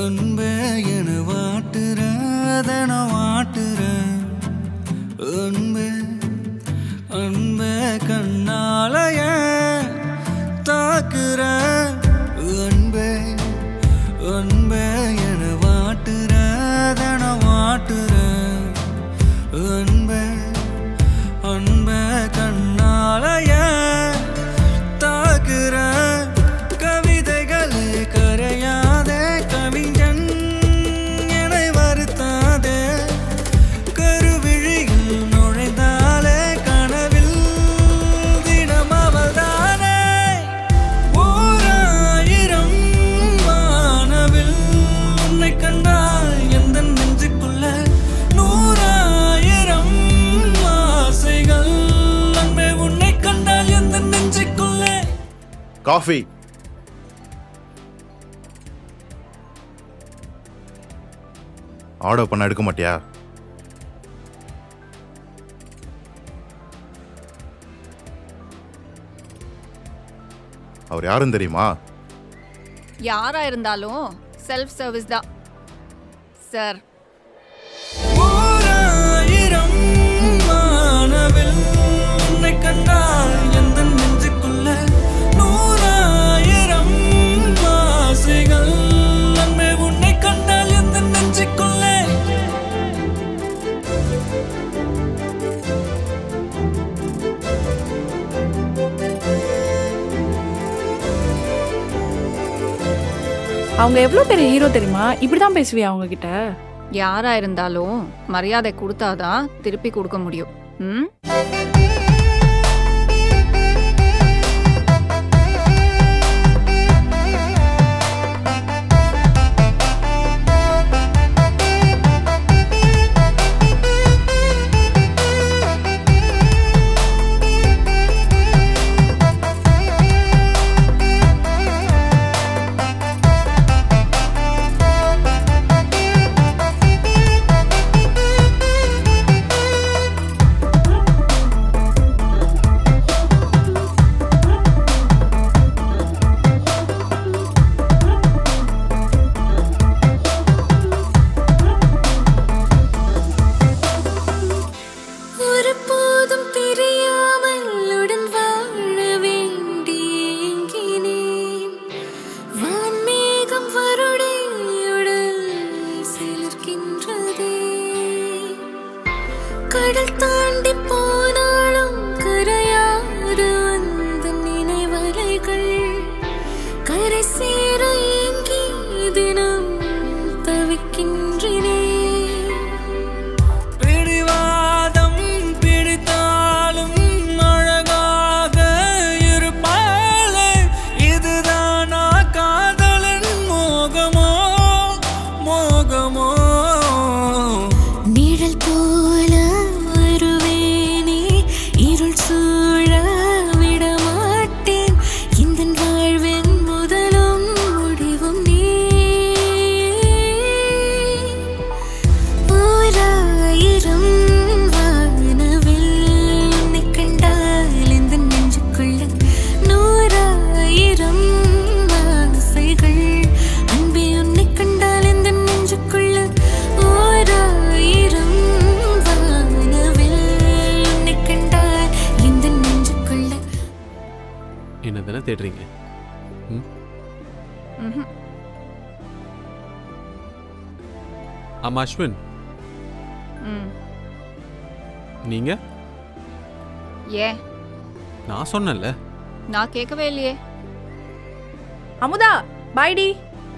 அன்பே என வாட்டுற அதன வாட்டுற அன்பே அன்பே கண்ணாலய தாக்குற அன்பே அன்பே என வாட்டுற அதன வாட்டுற அன்பே அன்பே கண்ணாலய தாக்குற கவிதைகளே கரையாதே கவிஞன் என்னை வருத்தாதே கருவிழியில் நுழைந்தாலே கனவில் தினம் அவள்தானே ஓராயிரம் வானவில் உன்னை கண்டால் எந்த நெஞ்சுக்குள்ள நூறாயிரம் ஆசைகள் அன்பே உன்னை கண்டால் எந்த நெஞ்சுக்குள்ள காஃபி ஆர்டர் பண்ண எடுக்க மாட்டியா? அவர் யாருன்னு தெரியுமா? யாரா இருந்தாலும் செல்ஃப் சர்வீஸ் தான் சார். ஓராயிரம் வானவில் உன்னை கண்டால் எந்த நெஞ்சுக்குள்ள நூறாயிரம் ஆசைகள் அன்பே உன்னை கண்டால் எந்த நெஞ்சுக்குள்ள அவங்க எவ்வளவு பெரிய ஹீரோ தெரியுமா? இப்படிதான் பேசுவியா அவங்க கிட்ட? யாரா இருந்தாலும் மரியாதை கொடுத்தாதான் திருப்பி கொடுக்க முடியும். கடல் தாண்டி போனாலும் கரையாத அந்த நினைவலைகள் கரை சேர ஏங்கி தினம் தவிக்கின்றனே. பிடிவாதம் பிடித்தாலும் அழகாக இருப்பாளே, இதுதானா காதலின் மோகமோ மோகமோ? நிழல் போல வருவேனே, இருள் சூழ விடமாட்டேன், இந்த வாழ்வின் முதலும் முடிவும் நீ. ஓராயிரம் வானவில் உன்னை கண்டால் இந்த நெஞ்சுக்குள்ள நூறாயிரம் ஆசைகள் அன்பே உன்னை கண்டால் இந்த நெஞ்சுக்குள்ள ஓராயிரம் வானவில் உன்னை கண்டால் இந்த நெஞ்சுக்குள்ள. என்ன தானே தேடுறீங்க? ஆமா அஸ்வின், நீங்க ஏன் நான் சொன்னேன்ல. நான் கேட்கவே இல்லையே. அமுதா பாய்டி.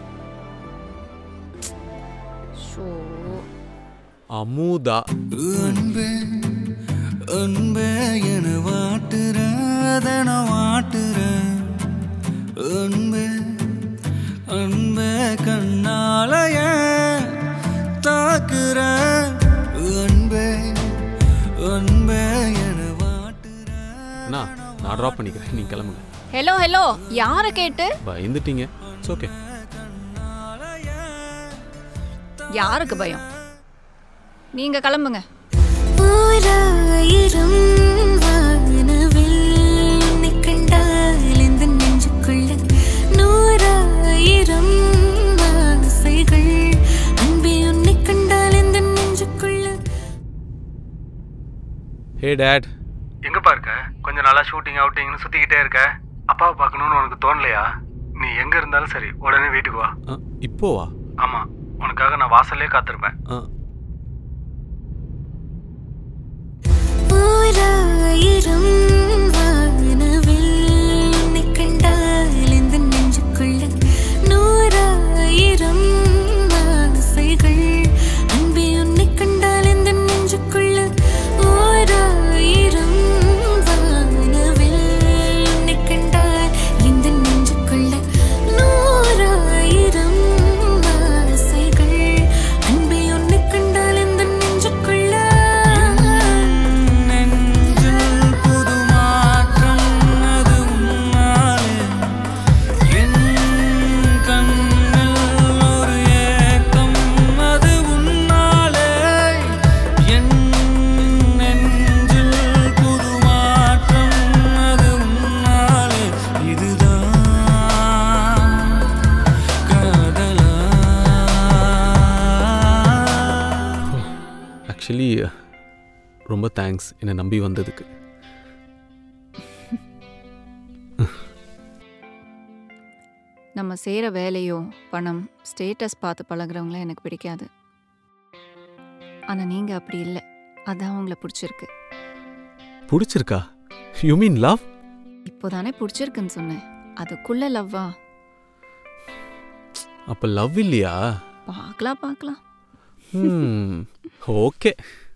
அமுதா அன்பே அன்பே என வாட்டுற அதன வாட்டுற அன்பே அன்பே கண்ணாலய தாக்குற அன்பே அன்பே என வாட்டுற. நான் ட்ராப் பண்ணிக்கிறேன், நீங்க கிளம்புங்க. ஹலோ ஹலோ, யாரை கேட்டு? பயந்துட்டீங்க. It's okay. யாருக்கு பயம்? நீங்க கிளம்புங்க. ஓராயிரம் வானவில் உன்னை கண்டால் இந்த நெஞ்சுக்குள்ள நூறாயிரம் ஆசைகள் ஹே டேட். எங்கப்பா இருக்க? கொஞ்சம் நாளா ஷூட்டிங் அவுட்டிங்னு சுத்திக்கிட்டே இருக்க. அப்பாவை பார்க்கணும்னு உனக்கு தோணலையா? நீ எங்க இருந்தாலும் சரி உடனே வீட்டுக்கு வா. இப்போவா? ஆமா, உனக்காக நான் வாசல்லே காத்திருப்பேன். ஓராயிரம் வானவில் உன்னை கண்டால் இந்த நெஞ்சுக்குள்ள நூறாயிரம் ஆசைகள். அன்பே உன்னை கண்டால் இந்த நெஞ்சுக்குள்ள ஓராயிரம் வானவில் உன்னை கண்டால் இந்த நெஞ்சுக்குள்ள நூறாயிரம் ஆசைகள். அன்பே உன்னை கண்டால் இந்த நெஞ்சுக்குள்ள ஆக்சுவலி ரொம்ப தேங்க்ஸ் என்னை நம்பி வந்ததுக்கு. நம்ம செய்கிற வேலையோ பணம் ஸ்டேட்டஸ் பார்த்து பழகுறவங்கள எனக்கு பிடிக்காது. ஆனால் நீங்கள் அப்படி இல்லை, அதான் உங்களை பிடிச்சிருக்கு. பிடிச்சிருக்கா? You mean love? இப்போதானே பிடிச்சிருக்குன்னு சொன்னேன், அதுக்குள்ள லவ்வா? அப்போ லவ் இல்லையா? பார்க்கலாம். ஓகே.